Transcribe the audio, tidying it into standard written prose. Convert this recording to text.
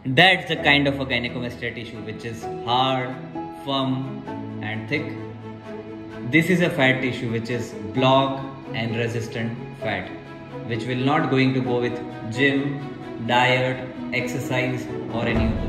That's the kind of a gynecomastia tissue which is hard, firm and thick. This is a fat tissue which is block and resistant fat, which will not going to go with gym, diet, exercise or any of